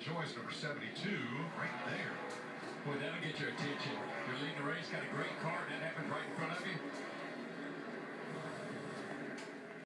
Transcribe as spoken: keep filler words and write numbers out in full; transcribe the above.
Joyce, number seventy-two, right there. Boy, that'll get your attention.